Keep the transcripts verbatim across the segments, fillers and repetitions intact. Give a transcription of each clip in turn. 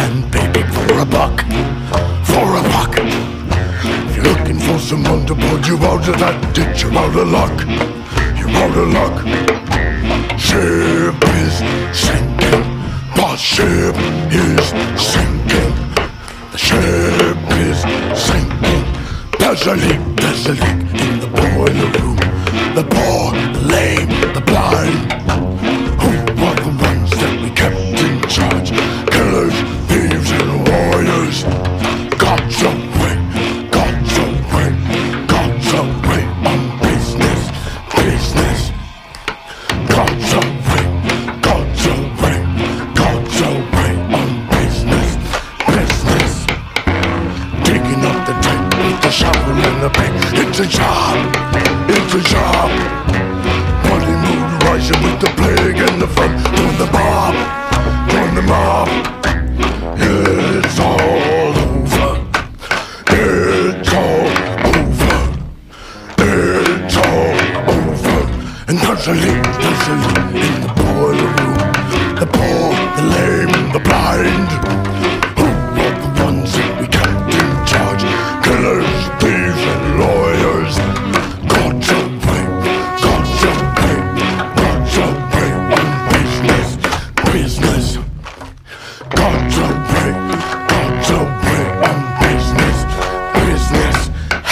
and baby for a buck, for a buck. If you're looking for someone to pull you out of that ditch, you're out of luck, you're out of luck. Ship is sinking, the ship is sinking, the ship is sinking. There's a leak, there's a leak in the boiler room. The poor, the lame, the blind. Who were the ones that we kept in charge? Killers, thieves and warriors. God's away, God's away, God's away on business, business. God's away, God's away, God's away on business, business. Digging up the tank with the shovel and the pick. It's a job, it's a job. Bloody mood rising with the plague and the fun. Join the mob, join the mob. It's all over, it's all over, it's all over. And there's a leak, there's a leak in the boiler room. The poor, the lame, the blind. Who are the ones that we kept in charge? Killers, thieves and lawyers. God's away, God's away, God's away on business, business. God's away, God's away on business, business.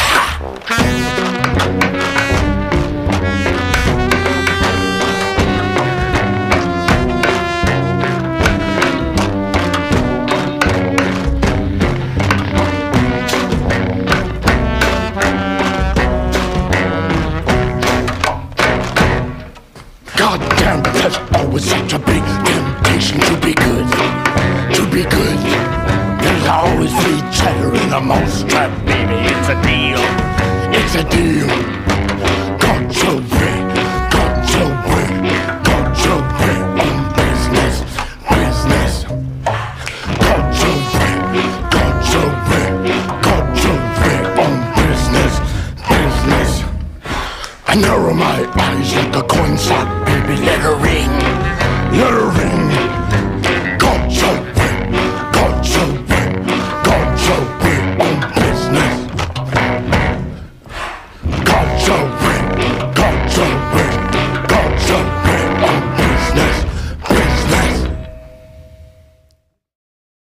God damn, there's always such a big temptation to be good, to be good. There's always free cheddar in the mousetrap, baby, it's a deal, it's a deal. God's away, God's away, God's away on business, business. God's away, God's away, God's away on business, business. I narrow my eyes like a coin slot, baby, let her ring, let her ring.